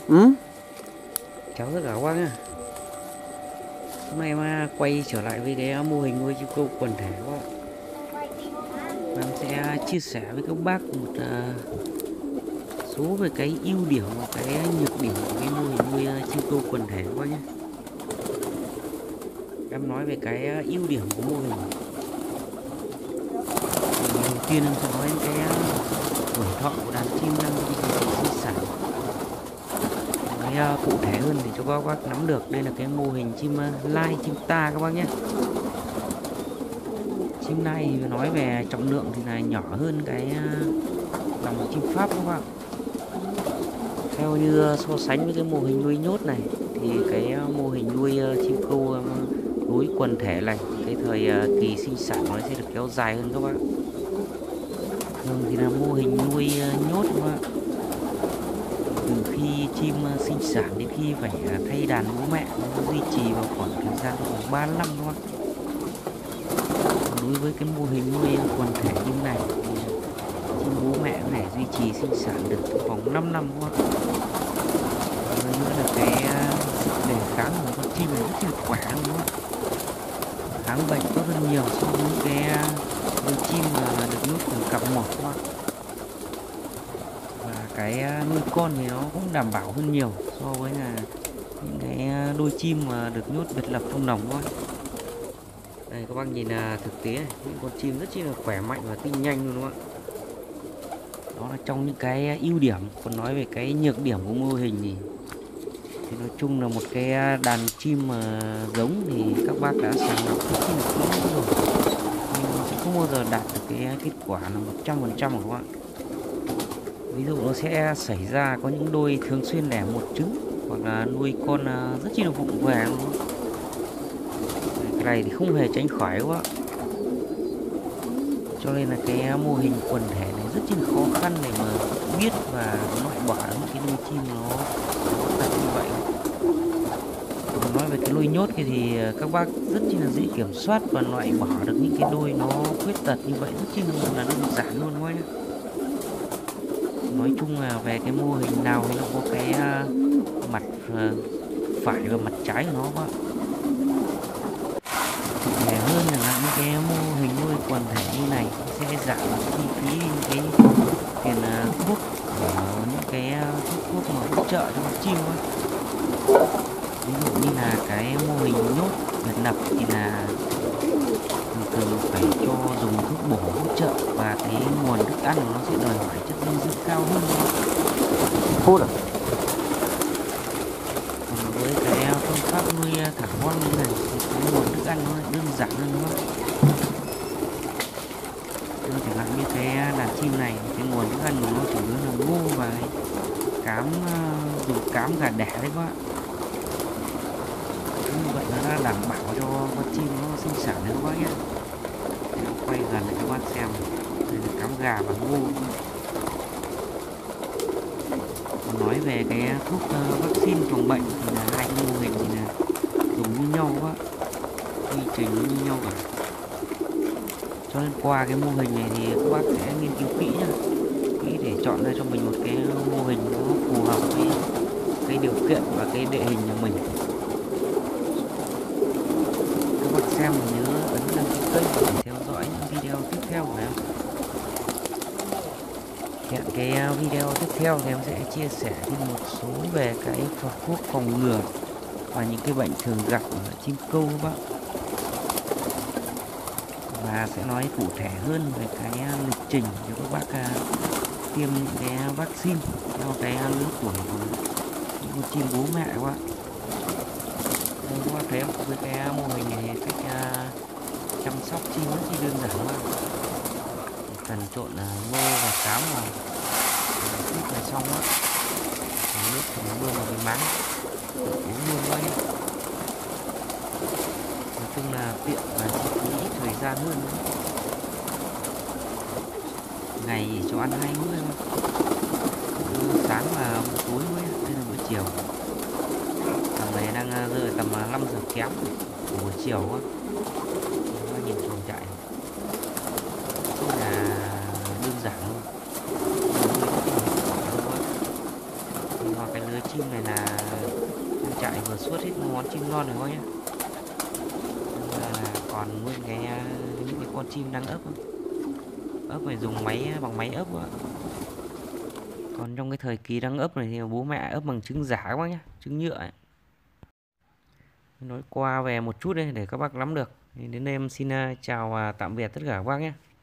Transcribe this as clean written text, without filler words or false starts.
Ừ? Chào tất cả các bác nhá. Hôm nay em quay trở lại với cái mô hình nuôi chim câu quần thể các bác. Em sẽ chia sẻ với các bác một số về cái ưu điểm và cái nhược điểm của cái mô hình nuôi chim câu quần thể các bác nhé. Em nói về cái ưu điểm của mô hình. Đầu tiên em sẽ nói đến cái tuổi thọ của đàn chim đang sinh sản. Nói cụ thể hơn thì cho các bác nắm được, đây là cái mô hình chim lai, chim ta các bác nhé. Chim này nói về trọng lượng thì là nhỏ hơn cái dòng chim Pháp các bạn. Theo như so sánh với cái mô hình nuôi nhốt này thì cái mô hình nuôi chim câu đối quần thể này, cái thời kỳ sinh sản nó sẽ được kéo dài hơn các bạn. Thường thì là mô hình nuôi nhốt các bạn, từ khi chim sinh sản đến khi phải thay đàn bố mẹ nó duy trì vào khoảng thời gian khoảng 3 năm các bạn. Đối với cái mô hình nuôi quần thể như này thì chim bố mẹ có thể duy trì sinh sản được trong vòng 5 năm các bạn. Rồi nữa là cái đề kháng của con chim này rất là khỏe luôn các bạn, kháng bệnh tốt hơn nhiều so với những cái nuôi chim mà được nuôi từ cặp một các bạn. Và cái nuôi con thì nó cũng đảm bảo hơn nhiều so với là những cái đôi chim mà được nhốt biệt lập trong lồng thôi. Đây các bác nhìn là thực tế này, những con chim rất là khỏe mạnh và tinh nhanh luôn các bạn. Đó là trong những cái ưu điểm. Còn nói về cái nhược điểm của mô hình thì nói chung là một cái đàn chim mà giống thì các bác đã sàng lọc rất là kỹ rồi, nhưng nó sẽ không bao giờ đạt được cái kết quả là 100% của các bạn. Ví dụ nó sẽ xảy ra có những đôi thường xuyên đẻ một trứng, hoặc là nuôi con rất chi là vụng về luôn. Cái này thì không hề tránh khỏi các bạn. Cho nên là cái mô hình quần thể này rất là khó khăn để mà biết và loại bỏ những cái nuôi chim nó tật như vậy. Còn nói về cái nuôi nhốt thì các bác rất là dễ kiểm soát và loại bỏ được những cái đôi nó khuyết tật như vậy, rất là đơn giản luôn các nhé. Nói chung là về cái mô hình nào thì nó có cái mặt phải và mặt trái của nó các bạn. Để hơn là những cái mô hình nuôi quần thể như này sẽ giảm chi phí cái tiền thuốc của những cái thuốc mà hỗ trợ cho con chim thôi. Ví dụ như là cái mô hình nhốt biệt lập thì là thường phải cho dùng thuốc bổ hỗ trợ, và cái nguồn thức ăn của nó sẽ đòi hỏi chất dinh dưỡng cao hơn. Phút à? Còn với cái phương pháp nuôi thả hoang như này thì cái nguồn thức ăn nó lại đơn giản hơn đúng không? Chẳng hạn như cái đàn chim này, cái nguồn thức ăn của nó chủ yếu là ngô và cám, dùng cám gà đẻ đấy các bạn. Như vậy nó đã đảm bảo cho con chim nó sinh sản được các bác nhé. Quay gần để các bạn xem, đây là cám gà và ngô. Còn nói về cái thuốc vaccine phòng bệnh thì là hai cái mô hình thì là dùng như nhau các bạn, quy trình như nhau cả. Cho nên qua cái mô hình này thì các bác sẽ nghiên cứu kỹ nhá, kỹ để chọn ra cho mình một cái mô hình nó phù hợp với cái điều kiện và cái địa hình của mình. Các bạn xem thì nhớ ấn đăng ký kênh để theo dõi những video tiếp theo của em. Hẹn cái video tiếp theo thì em sẽ chia sẻ thêm một số về cái thuốc phòng ngừa và những cái bệnh thường gặp ở chim câu các bạn, và sẽ nói cụ thể hơn về cái lịch trình cho các bác tiêm những cái vaccine theo cái lứa tuổi của những con chim bố mẹ các bạn. Đây các bác thấy không? Với cái mô hình này cách chăm sóc chim rất là đơn giản các bạn. Cần trộn ngô và cám vào nước là xong á, nước thì nó bơm vào cái máng uống luôn thôi. Nói chung là tiện và chi phí ít thời gian hơn nữa. Ngày chỉ cho ăn 2 bữa thôi, bữa sáng và bữa tối thôi, đây là bữa chiều. Tầm này đang rơi tầm 5 giờ kém của buổi chiều á. Nhìn chuồng trại rất là đơn giản luôn. Và cái lưới chim này vừa suốt hết món chim non rồi các bác nhé. Bây giờ là còn nguyên những cái con chim đang ấp. Ấp phải dùng bằng máy ấp ạ. Còn trong cái thời kỳ đang ấp này thì bố mẹ ấp bằng trứng giả các bác nhé, trứng nhựa ấy. Nói qua về một chút đây để các bác nắm được. Đến đây em xin chào và tạm biệt tất cả các bác nhé.